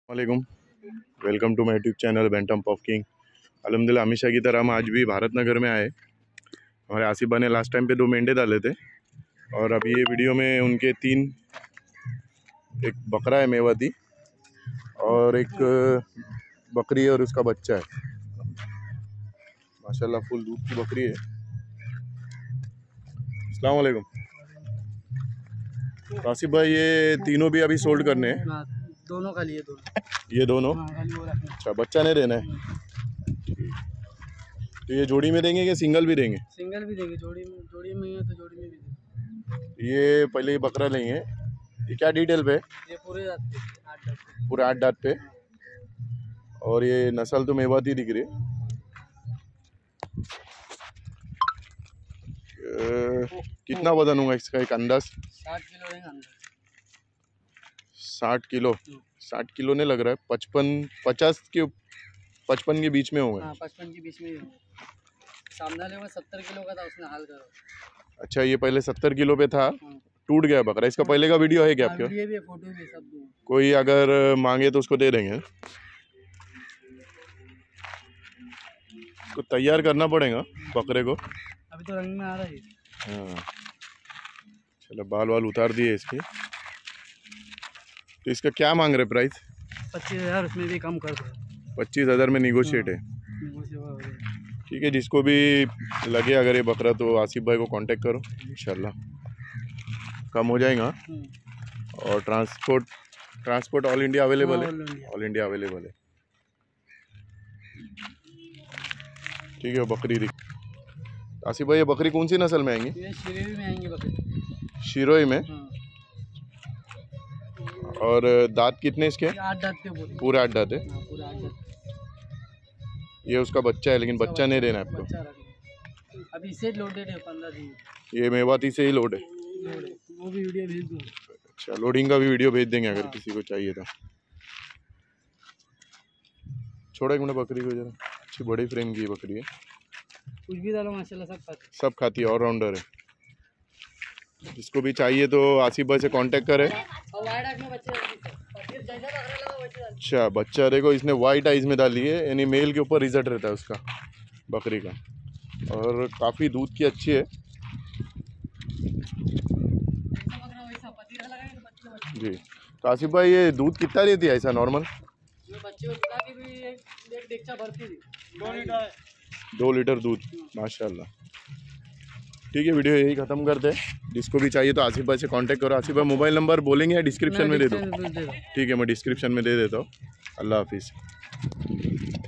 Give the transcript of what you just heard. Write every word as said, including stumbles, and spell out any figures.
वालेकुम, welcome to my YouTube channel bantam pof king. अल्हम्दुलिल्लाह हमेशा की तरह हम आज भी भारत नगर में आए। हमारे आसिफा ने लास्ट टाइम पे दो मेंढे डाले थे और अभी ये वीडियो में उनके तीन, एक बकरा है मेवाती और एक बकरी है और उसका बच्चा है। माशाल्लाह फुल दूध की बकरी है। अस्सलाम वालेकुम। आसिफ भाई, ये तीनों भी अभी सोल्ड करने हैं? दोनों का लिए दोनों ये दोनों? अच्छा, बच्चा नहीं देना है। तो ये जोड़ी में देंगे कि सिंगल भी देंगे? सिंगल भी देंगे, जोड़ी में जोड़ी में है तो जोड़ी में भी देंगे। ये पहले ये बकरा लेंगे, ये क्या डिटेल पे? ये पूरे आठ दांत पे। पूरे आठ दांत पे। और ये नस्ल तो मेवाती दिख रही है। कितना वजन होगा इसका, एक अंदाज? साठ किलो है अंदर। साठ किलो? साठ किलो नहीं लग रहा है, पचपन पचास के पचपन के बीच में होगा। हाँ, पचपन के बीच में ही होगा। सामने वाले में सत्तर किलो का था, उसने हाल करो। अच्छा, ये पहले सत्तर किलो पे था, टूट गया बकरा। इसका पहले का वीडियो है क्या आपके? वीडियो भी, फोटो भी, सब दूँ। कोई अगर मांगे तो उसको दे देंगे। इसको तैयार करना पड़ेगा बकरे को। अभी तो रंग में आ रहा है। हाँ, चलो बाल वाल उतार दिए इसके। तो इसका क्या मांग रहे प्राइस? पच्चीस हज़ार, उसमें भी कम कर दो। पच्चीस हज़ार में निगोशिएट है? ठीक है, जिसको भी लगे अगर ये बकरा तो आसिफ भाई को कांटेक्ट करो, इंशाल्लाह कम हो जाएगा। और transport transport all India available है? ऑल इंडिया अवेलेबल है। ठीक है, बकरी दिख। आसिफ भाई, ये बकरी कौन सी नस्ल में आएंगी? ये शिरोई में आएंगी बकरी। शिरोई में? हाँ। और दांत कितने इसके? आठ दांत के पूरे। पूरे आठ दांत है? हाँ, पूरे आठ दांत। ये उसका बच्चा है, लेकिन बच्चा नहीं देना है आपको? अभी इसे लोडेड है, पंद्रह दिन। ये मेवाती से ही लोड है? वो भी वीडियो भेज दूँ। अच्छा, लोडिंग का भी वीडियो भेज देंगे अगर किसी को चाहिए था। छोड़ो एक मिनट बकरी को जरा। अच्छी बड़ी फ्रेम की बकरी है, कुछ भी डालो माशाल्लाह सब खाती सब खाती है, ऑलराउंडर है। जिसको भी चाहिए तो आसिफ भाई से कांटेक्ट करें। अच्छा, बच्चा देखो इसने वाइट आइज में डाली है, यानी मेल के ऊपर रिजल्ट रहता है उसका बकरी का। और काफ़ी दूध की अच्छी है जी। तो आसिफ भाई, ये दूध कितना देती है ऐसा नॉर्मल? दो लीटर दूध, माशाल्लाह। ठीक है, वीडियो यही ख़त्म करते हैं। जिसको भी चाहिए तो आसिफ भाई से कांटेक्ट करो। आसिफ भाई, मोबाइल नंबर बोलेंगे या डिस्क्रिप्शन में दे दो? ठीक है, मैं डिस्क्रिप्शन में दे देता हूँ। अल्लाह हाफिज़।